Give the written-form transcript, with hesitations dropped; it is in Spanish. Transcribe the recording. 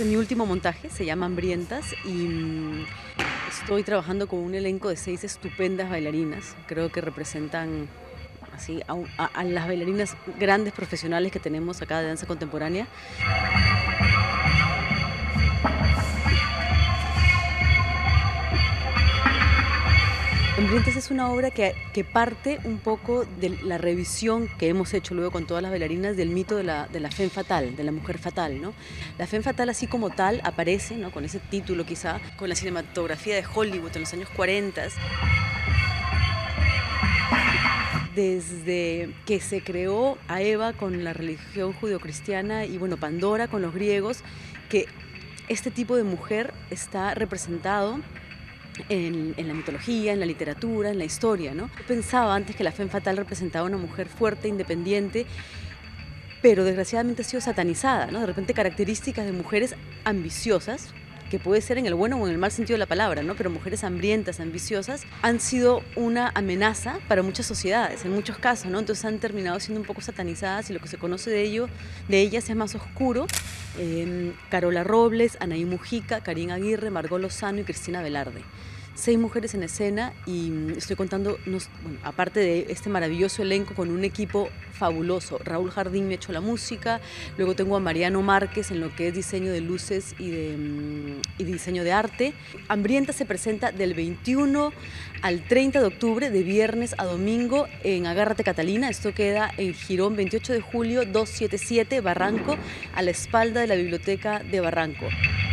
mi último montaje, se llama Hambrientas y estoy trabajando con un elenco de 6 estupendas bailarinas. Creo que representan así a las bailarinas grandes profesionales que tenemos acá de danza contemporánea. Hambrientas es una obra que parte un poco de la revisión que hemos hecho luego con todas las bailarinas del mito de la femme fatale, de la mujer fatal, ¿no? La femme fatale así como tal aparece, ¿no?, con ese título quizá, con la cinematografía de Hollywood en los años 40. Desde que se creó a Eva con la religión judeocristiana y bueno, Pandora con los griegos, que este tipo de mujer está representado en la mitología, en la literatura, en la historia, ¿no? Yo pensaba antes que la femme fatale representaba una mujer fuerte, independiente, pero desgraciadamente ha sido satanizada, ¿no? De repente características de mujeres ambiciosas, que puede ser en el bueno o en el mal sentido de la palabra, ¿no? Pero mujeres hambrientas, ambiciosas, han sido una amenaza para muchas sociedades, en muchos casos, ¿no? Entonces han terminado siendo un poco satanizadas y lo que se conoce de ellas es más oscuro. Carola Robles, Anaí Mujica, Karin Aguirre, Margot Lozano y Cristina Velarde. 6 mujeres en escena y estoy contando, bueno, aparte de este maravilloso elenco, con un equipo fabuloso. Raúl Jardín me ha hecho la música, luego tengo a Mariano Márquez en lo que es diseño de luces y diseño de arte. Hambrienta se presenta del 21 al 30 de octubre, de viernes a domingo, en Agárrate Catalina. Esto queda en Girón 28 de julio 277, Barranco, a la espalda de la Biblioteca de Barranco.